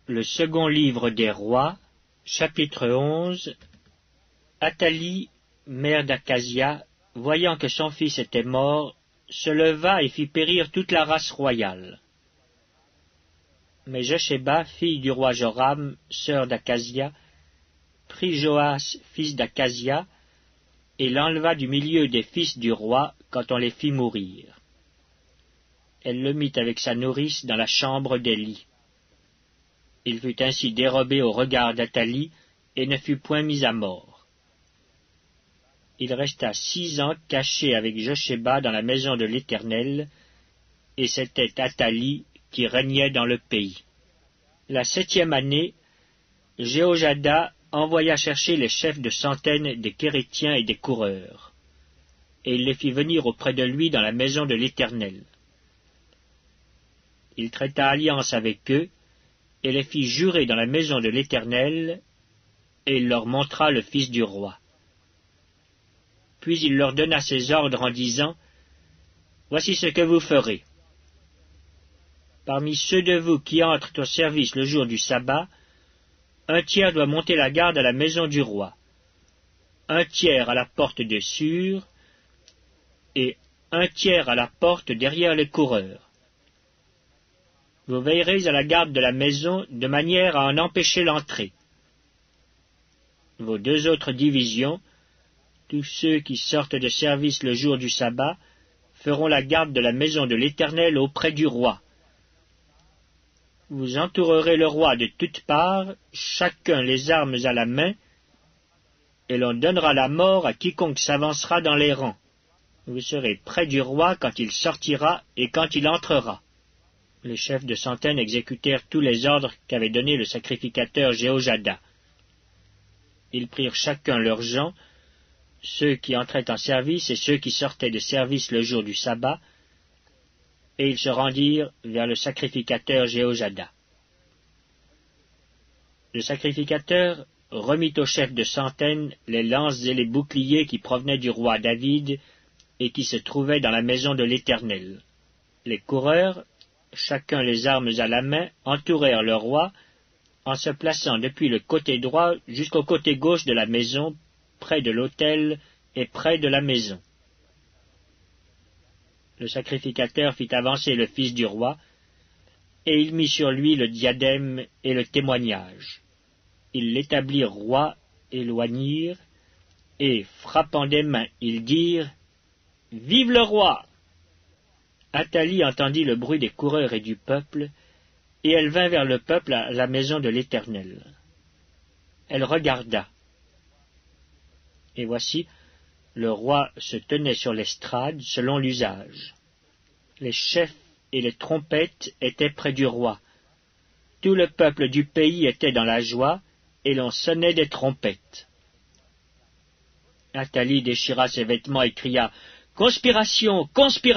Le second livre des rois, chapitre 11. Athalie, mère d'Achasia, voyant que son fils était mort, se leva et fit périr toute la race royale. Mais Josheba, fille du roi Joram, sœur d'Achasia, prit Joas, fils d'Achasia, et l'enleva du milieu des fils du roi quand on les fit mourir. Elle le mit avec sa nourrice dans la chambre d'Élie. Il fut ainsi dérobé au regard d'Athalie et ne fut point mis à mort. Il resta 6 ans caché avec Josheba dans la maison de l'Éternel, et c'était Athalie qui régnait dans le pays. La 7e année, Jéhojada envoya chercher les chefs de centaines des Kérétiens et des coureurs, et il les fit venir auprès de lui dans la maison de l'Éternel. Il traita alliance avec eux, et les fit jurer dans la maison de l'Éternel, et il leur montra le fils du roi. Puis il leur donna ses ordres en disant, « Voici ce que vous ferez. Parmi ceux de vous qui entrent au service le jour du sabbat, 1/3 doit monter la garde à la maison du roi, 1/3 à la porte de Sûr, et 1/3 à la porte derrière les coureurs. Vous veillerez à la garde de la maison de manière à en empêcher l'entrée. Vos 2 autres divisions, tous ceux qui sortent de service le jour du sabbat, feront la garde de la maison de l'Éternel auprès du roi. Vous entourerez le roi de toutes parts, chacun les armes à la main, et l'on donnera la mort à quiconque s'avancera dans les rangs. Vous serez près du roi quand il sortira et quand il entrera. » Les chefs de centaines exécutèrent tous les ordres qu'avait donnés le sacrificateur Jéhojada. Ils prirent chacun leurs gens, ceux qui entraient en service et ceux qui sortaient de service le jour du sabbat, et ils se rendirent vers le sacrificateur Jéhojada. Le sacrificateur remit aux chefs de centaines les lances et les boucliers qui provenaient du roi David et qui se trouvaient dans la maison de l'Éternel. Les coureurs, chacun les armes à la main, entourèrent le roi, en se plaçant depuis le côté droit jusqu'au côté gauche de la maison, près de l'autel et près de la maison. Le sacrificateur fit avancer le fils du roi, et il mit sur lui le diadème et le témoignage. Ils l'établirent roi et l'oignirent, et, frappant des mains, ils dirent « Vive le roi !» Athalie entendit le bruit des coureurs et du peuple, et elle vint vers le peuple à la maison de l'Éternel. Elle regarda. Et voici, le roi se tenait sur l'estrade selon l'usage. Les chefs et les trompettes étaient près du roi. Tout le peuple du pays était dans la joie, et l'on sonnait des trompettes. Athalie déchira ses vêtements et cria « Conspiration! Conspiration !»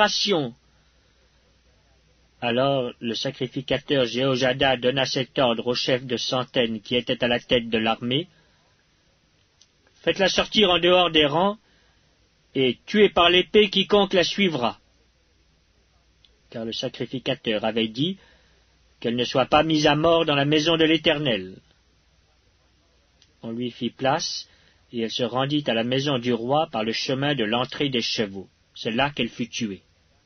Alors le sacrificateur Jéhojada donna cet ordre aux chefs de centaines qui étaient à la tête de l'armée. « Faites-la sortir en dehors des rangs, et tuez par l'épée quiconque la suivra. » Car le sacrificateur avait dit qu'elle ne soit pas mise à mort dans la maison de l'Éternel. On lui fit place, et elle se rendit à la maison du roi par le chemin de l'entrée des chevaux. C'est là qu'elle fut tuée.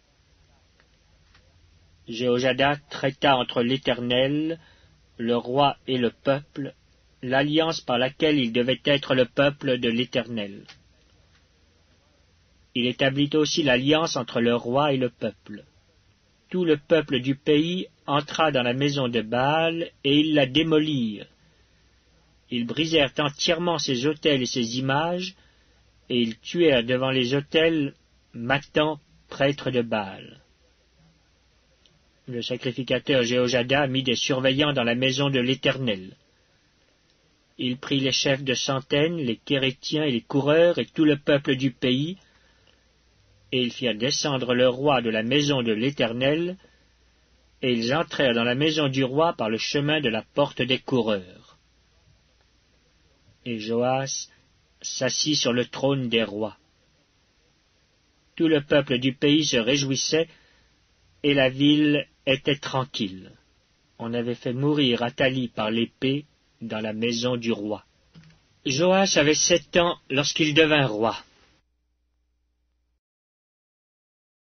Jéhojada traita entre l'Éternel, le roi et le peuple, l'alliance par laquelle il devait être le peuple de l'Éternel. Il établit aussi l'alliance entre le roi et le peuple. Tout le peuple du pays entra dans la maison de Baal, et ils la démolirent. Ils brisèrent entièrement ses autels et ses images, et ils tuèrent devant les autels Mathan, prêtre de Baal. Le sacrificateur Jéhojada mit des surveillants dans la maison de l'Éternel. Il prit les chefs de centaines, les Kérétiens et les coureurs, et tout le peuple du pays, et ils firent descendre le roi de la maison de l'Éternel, et ils entrèrent dans la maison du roi par le chemin de la porte des coureurs. Et Joas s'assit sur le trône des rois. Tout le peuple du pays se réjouissait, et la ville était tranquille. on avait fait mourir Athalie par l'épée dans la maison du roi. Joas avait 7 ans lorsqu'il devint roi.